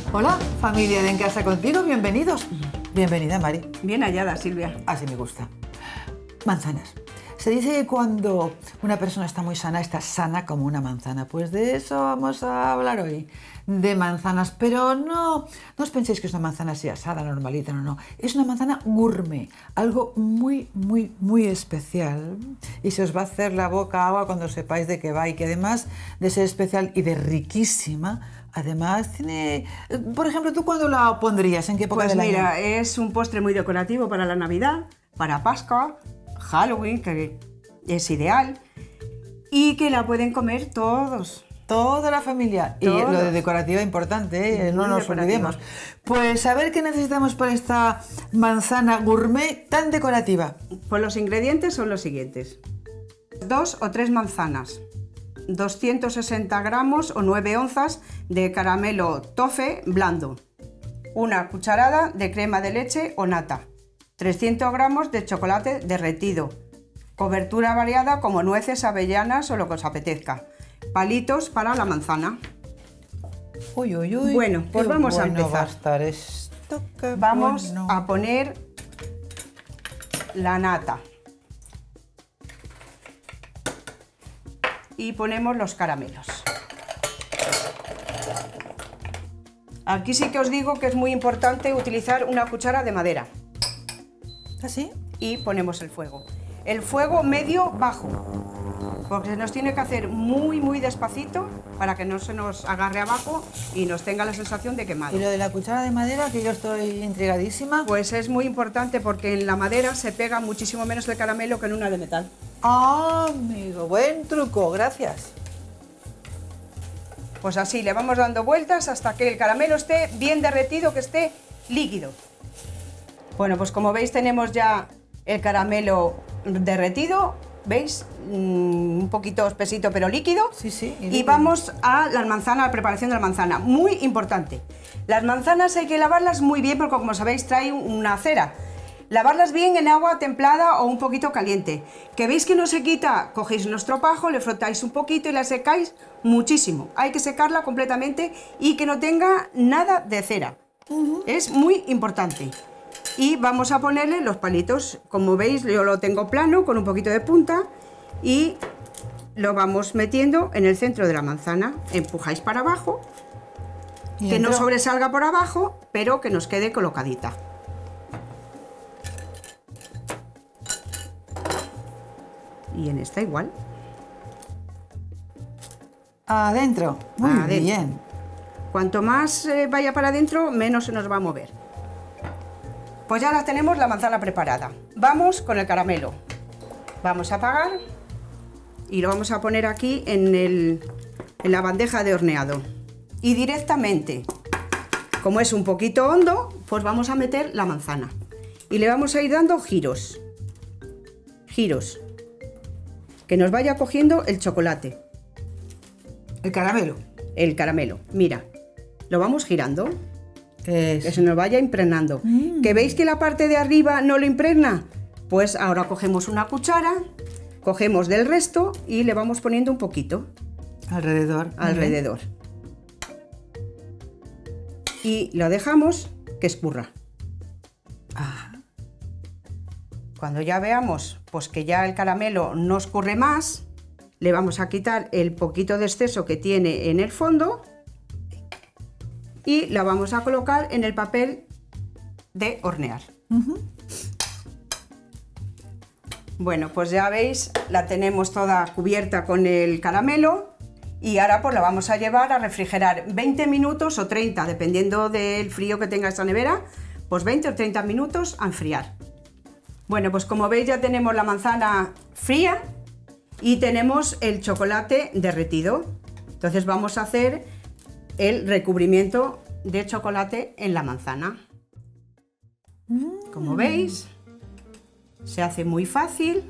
Hola, familia de En Casa Contigo, bienvenidos. Bienvenida, Mari. Bien hallada, Silvia. Así me gusta. Manzanas. Se dice que cuando una persona está muy sana, está sana como una manzana. Pues de eso vamos a hablar hoy, de manzanas. Pero no os penséis que es una manzana así asada, normalita, no. Es una manzana gourmet, algo muy especial. Y se os va a hacer la boca agua cuando sepáis de qué va. Y que además de ser especial y de riquísima, además tiene... Por ejemplo, ¿tú cuándo la pondrías? ¿En qué época del año? Pues mira, es un postre muy decorativo para la Navidad, para Pascua, Halloween, que es ideal, y que la pueden comer todos. Toda la familia. Todos. Y lo de decorativa importante, ¿eh? No nos olvidemos. Pues a ver qué necesitamos para esta manzana gourmet tan decorativa. Pues los ingredientes son los siguientes: 2 o 3 manzanas, 260 gramos o 9 onzas de caramelo toffee blando, una cucharada de crema de leche o nata, 300 gramos de chocolate derretido, cobertura variada como nueces, avellanas o lo que os apetezca, palitos para la manzana. Uy. Bueno, pues vamos a bueno va a empezar. estar esto, qué Vamos bueno. a poner la nata y ponemos los caramelos. Aquí sí que os digo que es muy importante utilizar una cuchara de madera. ¿Así? Y ponemos el fuego. El fuego medio bajo, porque se nos tiene que hacer muy despacito para que no se nos agarre abajo y nos tenga la sensación de quemado. Y lo de la cuchara de madera, que yo estoy intrigadísima. Pues es muy importante porque en la madera se pega muchísimo menos el caramelo que en una de metal. Ah, amigo, buen truco, gracias. Pues así le vamos dando vueltas hasta que el caramelo esté bien derretido, que esté líquido. Bueno, pues como veis tenemos ya el caramelo derretido, ¿veis? Un poquito espesito pero líquido. Sí. Y vamos a la manzana, a la preparación de la manzana. Muy importante. Las manzanas hay que lavarlas muy bien porque, como sabéis, trae una cera. Lavarlas bien en agua templada o un poquito caliente. Que veis que no se quita, cogéis un estropajo, le frotáis un poquito y la secáis muchísimo. Hay que secarla completamente y que no tenga nada de cera. Es muy importante. Y vamos a ponerle los palitos. Como veis, yo lo tengo plano con un poquito de punta y lo vamos metiendo en el centro de la manzana. Empujáis para abajo, que no sobresalga por abajo, pero que nos quede colocadita. Y en esta igual. Adentro. Muy Adentro. bien. Cuanto más vaya para adentro, menos se nos va a mover. Pues ya la tenemos la manzana preparada. Vamos con el caramelo. Vamos a apagar y lo vamos a poner aquí en la bandeja de horneado. Y directamente, como es un poquito hondo, pues vamos a meter la manzana. Y le vamos a ir dando giros. Giros. Que nos vaya cogiendo el chocolate. El caramelo. El caramelo. Mira, lo vamos girando. Que Que se nos vaya impregnando. ¿Que veis que la parte de arriba no lo impregna? Pues ahora cogemos una cuchara, cogemos del resto y le vamos poniendo un poquito. Alrededor. Alrededor. Y lo dejamos que escurra. Cuando ya veamos pues que ya el caramelo no escurre más, le vamos a quitar el poquito de exceso que tiene en el fondo y la vamos a colocar en el papel de hornear. Bueno, pues ya veis, la tenemos toda cubierta con el caramelo y ahora pues la vamos a llevar a refrigerar 20 minutos o 30, dependiendo del frío que tenga esta nevera, pues 20 o 30 minutos a enfriar. Bueno, pues como veis ya tenemos la manzana fría y tenemos el chocolate derretido. Entonces vamos a hacer el recubrimiento de chocolate en la manzana. Como veis, se hace muy fácil.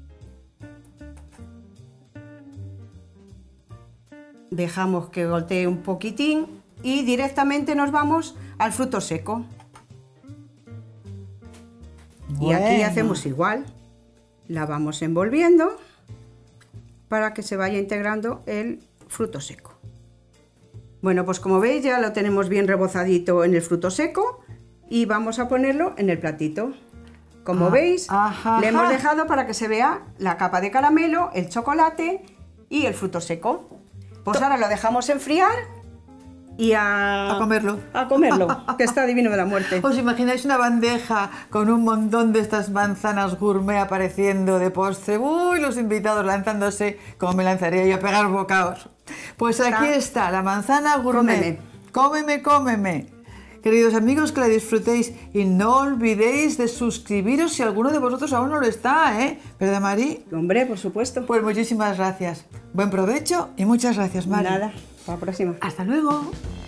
Dejamos que gotee un poquitín y directamente nos vamos al fruto seco. Y aquí hacemos igual. La vamos envolviendo para que se vaya integrando el fruto seco. Bueno, pues como veis ya lo tenemos bien rebozadito en el fruto seco y vamos a ponerlo en el platito. Como veis, le hemos dejado para que se vea la capa de caramelo, el chocolate y el fruto seco. Pues ahora lo dejamos enfriar y a comerlo. A comerlo, que está divino de la muerte. ¿Os imagináis una bandeja con un montón de estas manzanas gourmet apareciendo de postre? ¡Uy! Los invitados lanzándose, como me lanzaría yo a pegar bocaos. Pues aquí está la manzana gourmet. Cómeme, cómeme. Queridos amigos, que la disfrutéis y no olvidéis de suscribiros si alguno de vosotros aún no lo está, ¿eh? ¿Verdad, Mari? Hombre, por supuesto. Pues muchísimas gracias. Buen provecho y muchas gracias, Mari. Nada, hasta la próxima. Hasta luego.